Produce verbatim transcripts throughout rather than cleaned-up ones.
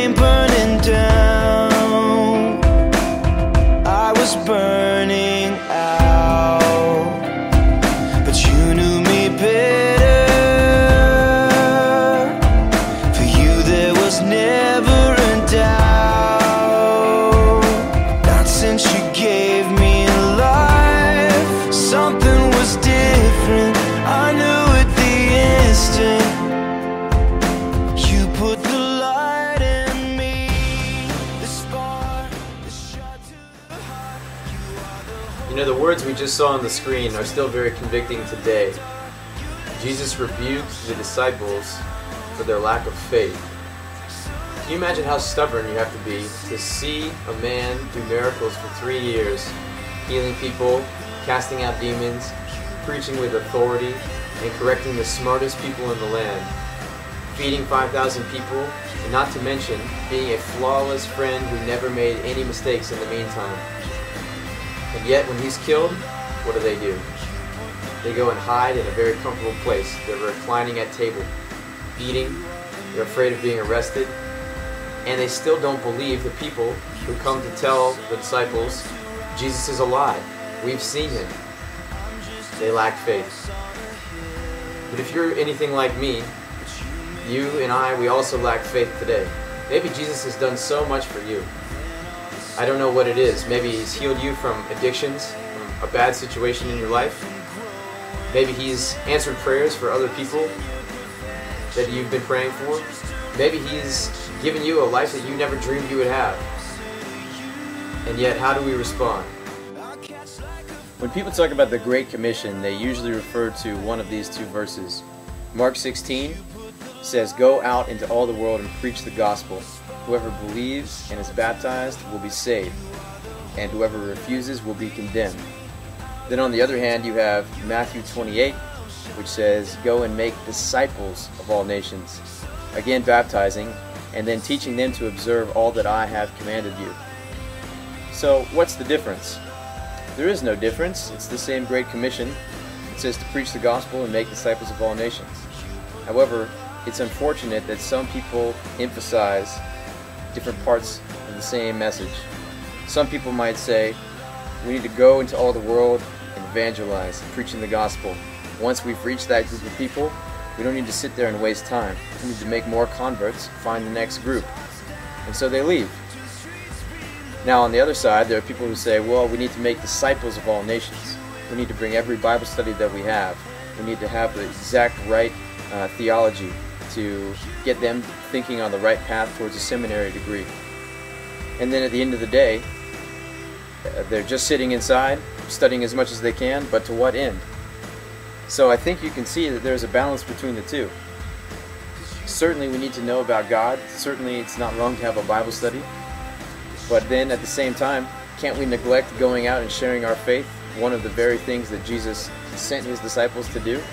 came burning down. I was burning out, but you knew me better. For you there was never a doubt. Not since you gave me life, something was different. I knew at the instant. You put the light in me, the spark, the shot to the heart. You are the hope. You know, the words we just saw on the screen are still very convicting today. Jesus rebuked the disciples for their lack of faith. Can you imagine how stubborn you have to be to see a man do miracles for three years, healing people, casting out demons, preaching with authority, and correcting the smartest people in the land, feeding five thousand people, and not to mention being a flawless friend who never made any mistakes in the meantime. And yet when he's killed, what do they do? They go and hide in a very comfortable place. They're reclining at table, eating, they're afraid of being arrested, and they still don't believe the people who come to tell the disciples, Jesus is alive, we've seen him. They lack faith. But if you're anything like me, you and I, we also lack faith today. Maybe Jesus has done so much for you. I don't know what it is. Maybe he's healed you from addictions, from a bad situation in your life. Maybe he's answered prayers for other people that you've been praying for. Maybe he's given you a life that you never dreamed you would have. And yet, how do we respond? When people talk about the Great Commission, they usually refer to one of these two verses. Mark sixteen says, "Go out into all the world and preach the gospel. Whoever believes and is baptized will be saved, and whoever refuses will be condemned." Then on the other hand, you have Matthew twenty-eight, which says, "Go and make disciples of all nations," again baptizing, and then teaching them to observe all that I have commanded you. So what's the difference? There is no difference. It's the same Great Commission. It says to preach the gospel and make disciples of all nations. However, it's unfortunate that some people emphasize different parts of the same message. Some people might say, we need to go into all the world and evangelize, preaching the gospel. Once we've reached that group of people, we don't need to sit there and waste time. We need to make more converts, find the next group. And so they leave. Now on the other side, there are people who say, well, we need to make disciples of all nations. We need to bring every Bible study that we have. We need to have the exact right uh, theology to get them thinking on the right path towards a seminary degree. And then at the end of the day, uh, they're just sitting inside, studying as much as they can, but to what end? So I think you can see that there's a balance between the two. Certainly we need to know about God. Certainly it's not wrong to have a Bible study. But then at the same time, can't we neglect going out and sharing our faith, one of the very things that Jesus sent his disciples to do?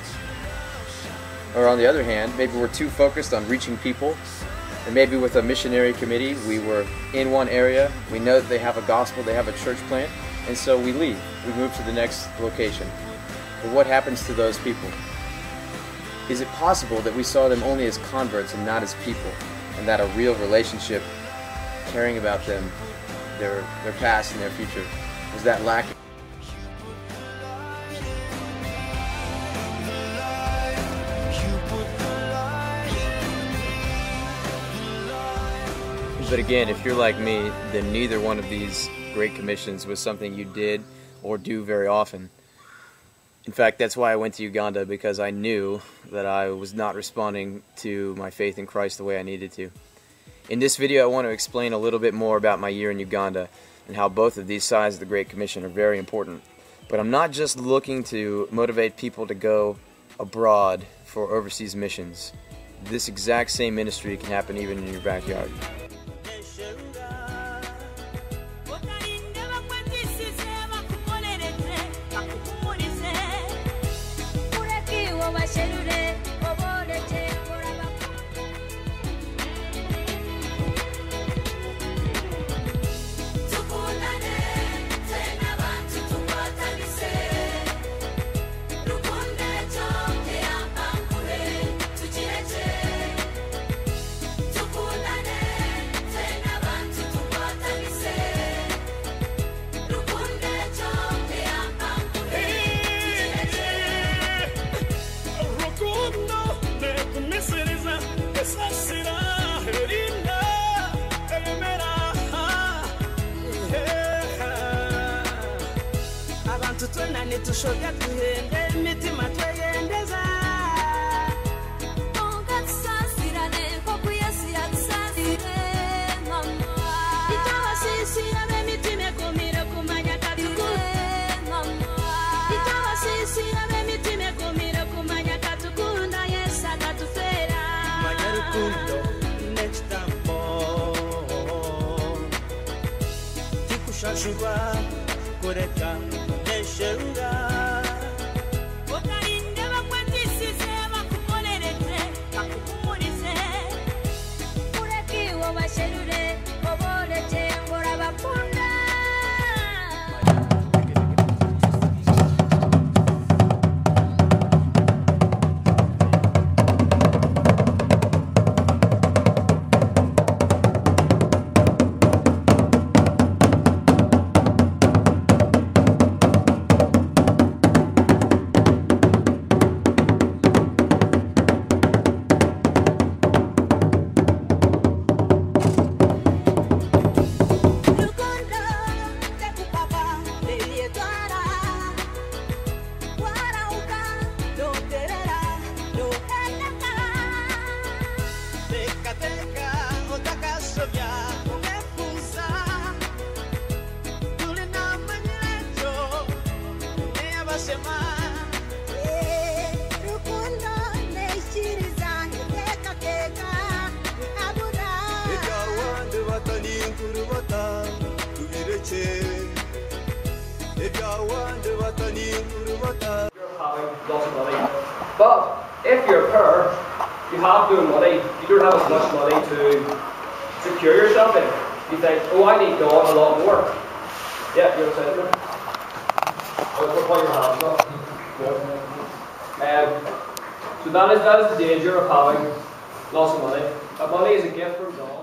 Or on the other hand, maybe we're too focused on reaching people, and maybe with a missionary committee, we were in one area, we know that they have a gospel, they have a church plant, and so we leave, we move to the next location. But what happens to those people? Is it possible that we saw them only as converts and not as people, and that a real relationship, caring about them, their, their past and their future, was that lacking? But again, if you're like me, then neither one of these Great Commissions was something you did or do very often. In fact, that's why I went to Uganda, because I knew that I was not responding to my faith in Christ the way I needed to. In this video, I want to explain a little bit more about my year in Uganda and how both of these sides of the Great Commission are very important. But I'm not just looking to motivate people to go abroad for overseas missions. This exact same ministry can happen even in your backyard. tutona nitushoga tuhende imitima tweyendeza ongatusasirane koko yesu yatusasire mama itawasisirane imitima ekumire kumanya katukure mama itawasisirane imitima ekumire kumanya katukunda yesu akatufera manya rukundo next time tikushajuba kureka neshenga otarinde bakwetisize bakukolereze bakuhumurize urekiwo basherure oboreje ngora bakunda But if you're poor, you have no money, you don't have as much money to secure yourself in. You think, oh, I need God a lot more. Yeah, you're saying it. We'll put your hands up. Um, so that is, that is the danger of having lots of money. But money is a gift from God.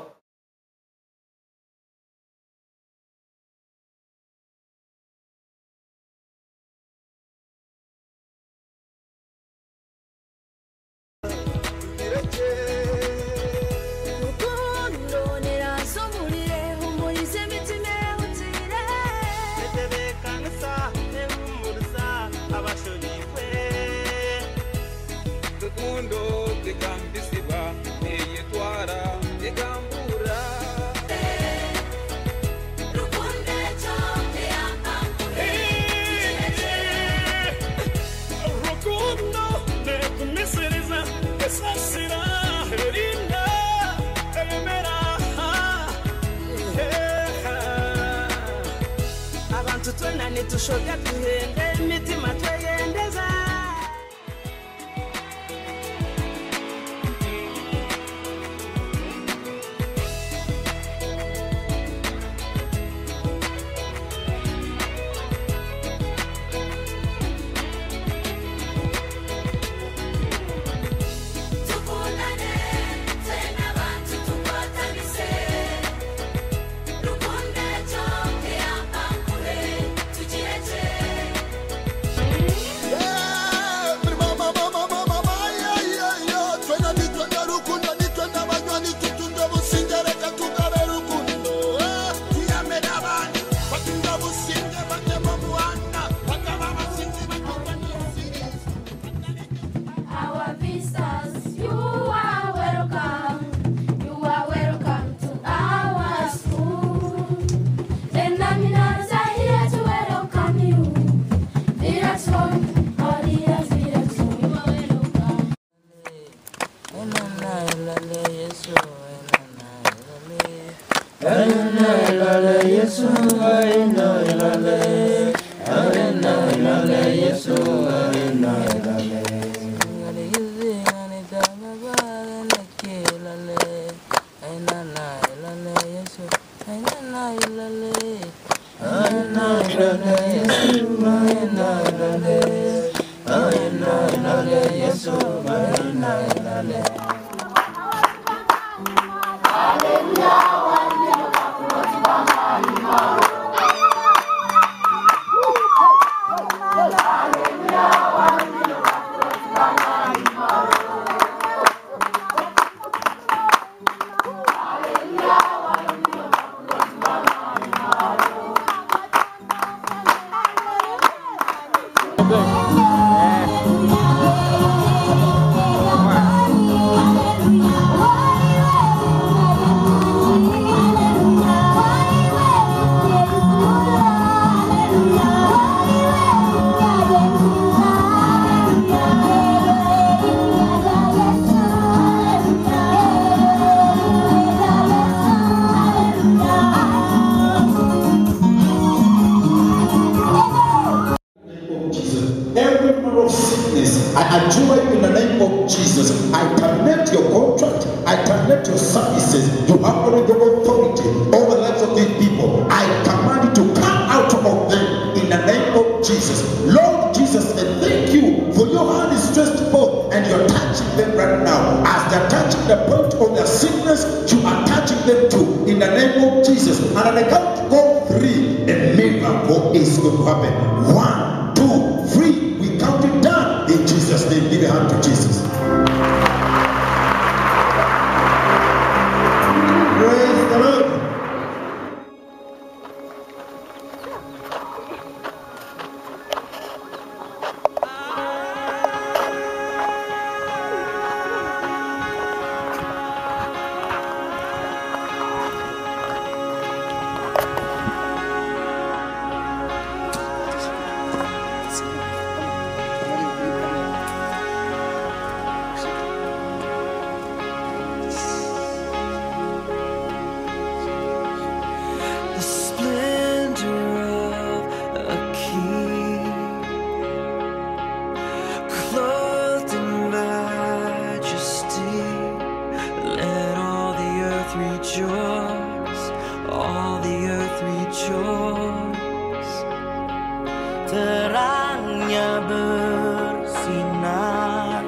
tutona nitushoga tuhende imitima tweyendeza Hallelujah. direct your services. You have already the authority over the lives of these people. I command you to come out of them in the name of Jesus. Lord Jesus, and thank you for your hand is stretched forth and you're touching them right now. As they're touching the point of their sickness, you are touching them too in the name of Jesus. And at the count of three, a miracle is going to happen. One, two, three. We count it down in Jesus' name. Give a hand to Jesus. Praise the Lord. Rejoice, all the earth rejoice. Terangnya bersinar,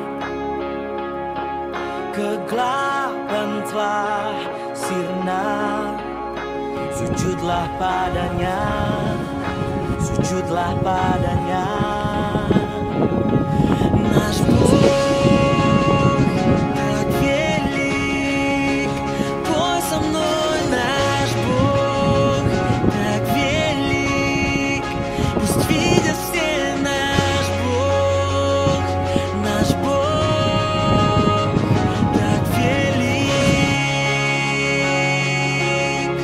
kegelapan telah sirna. Sujudlah padanya, sujudlah padanya. Nasz Bóg tak wielki, pójdź za mną, nasz Bóg tak wielki, пусть видят все наш Бог, наш Бог так велик.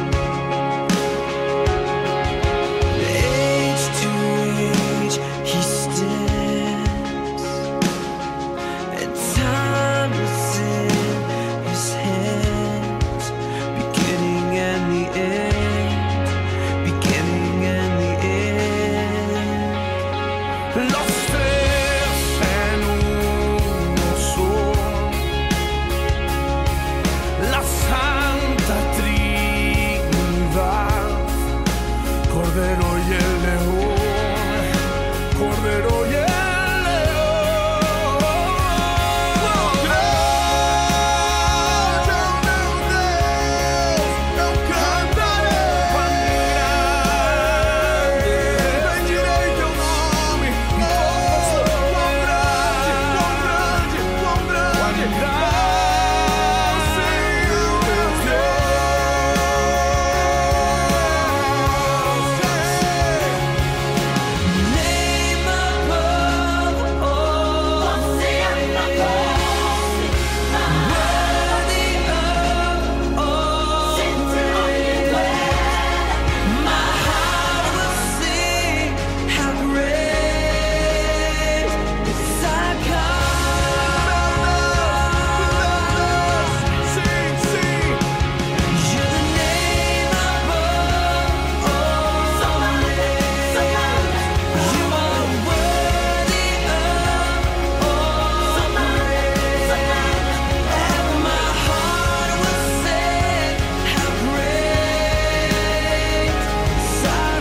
Age to age he stands, and time is in his hands, beginning and the end, beginning and the end. Los tres en uno son, la Santa Trinidad, Cordero y el León, Cordero y el León. Grande, meu Deus, eu cantarei. Quão grande, bendirei teu nome. Oh, quão grande, quão grande, quão grande, Senhor meu Deus. Name above all, worthy of all praise. My heart will sing how great is our God. Sing, sing. You're the name above all names. You are worthy of all praise. And my heart will sing how great is our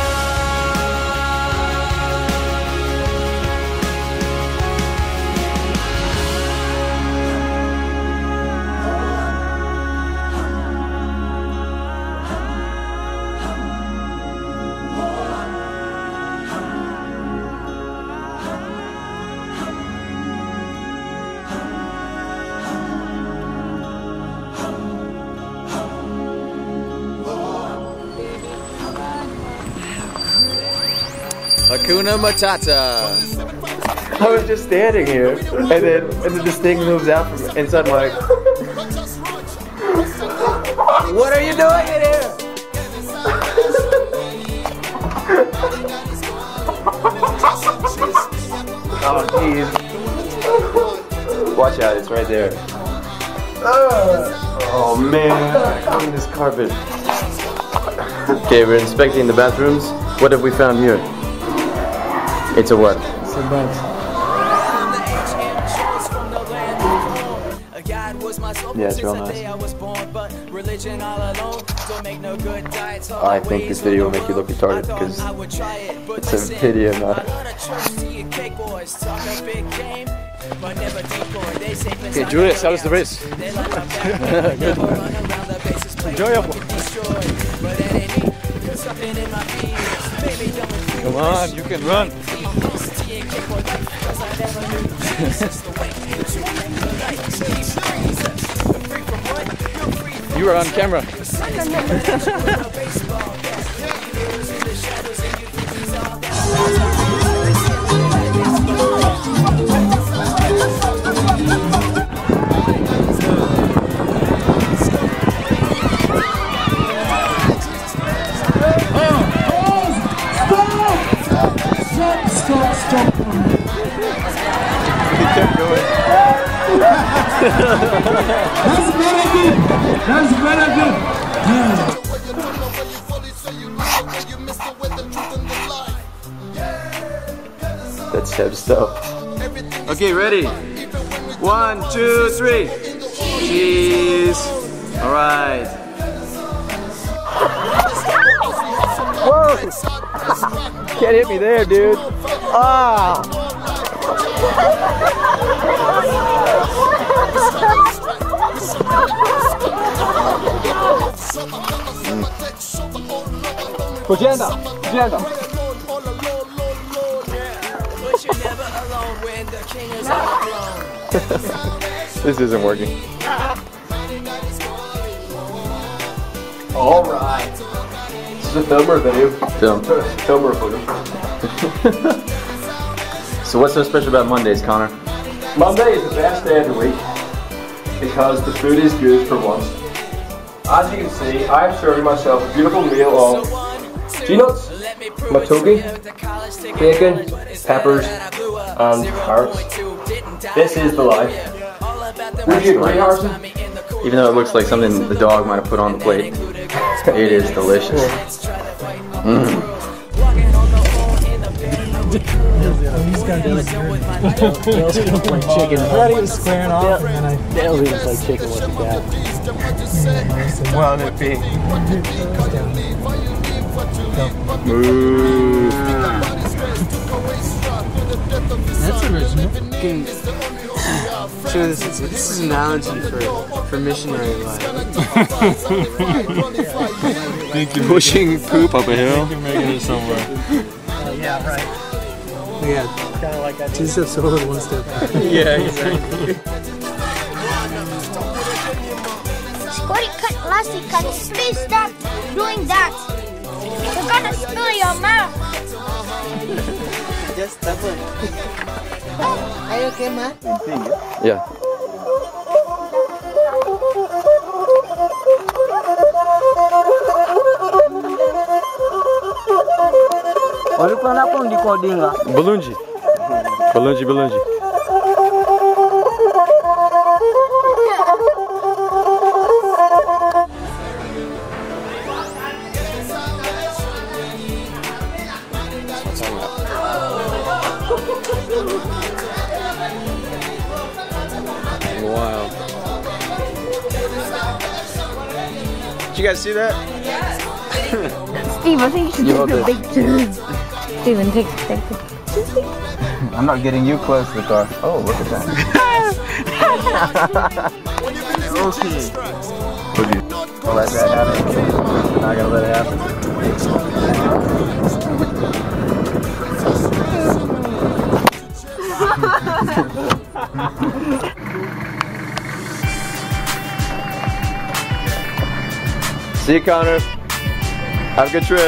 Hakuna Matata. I was just standing here, and then and then this thing moves out from inside my. What are you doing in here? Oh jeez! Watch out! It's right there. Oh man! Clean this carpet. Okay, we're inspecting the bathrooms. What have we found here? It's a what? It's a bed. God was Yeah, it's real nice. I think this video will make you look retarded because it's a video, not. Okay, Julius, how was the race? Good. Enjoyable. Come on, you can run. You are on camera. Stop, stop. He kept going. That's very good. That's very good. Yeah. That's heavy stuff. Okay, ready? One, two, three. Cheese. All right. Whoa! Can't hit me there, dude. Ah! Agenda, agenda. This isn't working. All right. This is a film or video? Film. Film or photo? So what's so special about Mondays, Connor? Monday is the best day of the week because the food is good for once. As you can see, I am serving myself a beautiful meal of peanuts, matogi, bacon, peppers, and carrots. This is the life. Would you agree, Harrison? Even though it looks like something the dog might have put on the plate, it is delicious. Mm. He's got these Dale's gonna play chicken. I thought he was squaring off, and then I. Dale's gonna play chicken with the cat. Well, it be. That's original. Sure, this is this is an analogy for for missionary life. Pushing poop up a hill. Uh, yeah, right. Yeah, Kind of like that. two steps forward, one step back. Yeah, exactly. Scotty, cut, Lassie, cut. Please stop doing that. You're gonna spill your mouth. Just stop it. Are you okay, Ma? Yeah. Walikuwa napo ndiko dinga. Balunji. Balunji, balunji. Wow. Did you guys see that? Steve, I think you should You take hold the it. big turn. Steven, take, take the... I'm not getting you close to the car. Oh, look at that. Okay. I'll let that happen. I'm not gonna let it happen. See you, Connor. Have a good trip.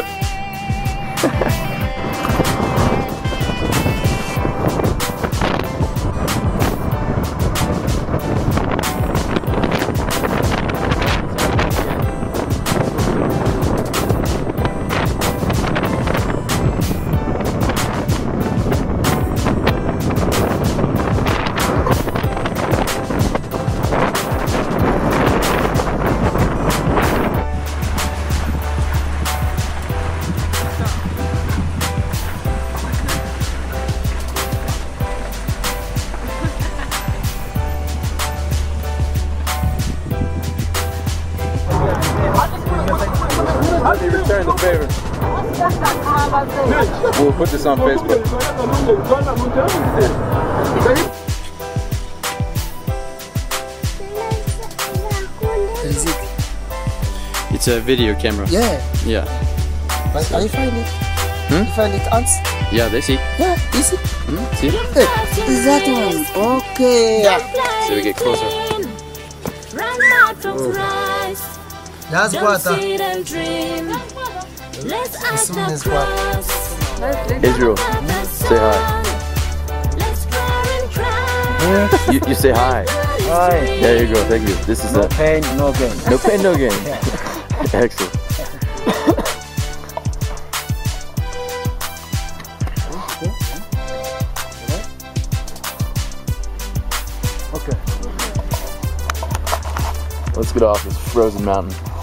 He returned the favor. We'll put this on Facebook. It's a video camera. Yeah. Yeah. But I find it. Hmm? You find it ants? Yeah, they see. Yeah, is it? Hmm? See? Hey, is that one? Okay. So we get closer. Oh. That's what. This one is what. Israel, say hi. You, you say hi. Hi. There you go, thank you. This is No it. pain, no gain. No pain, no gain. Excellent. Okay. Let's get off this frozen mountain.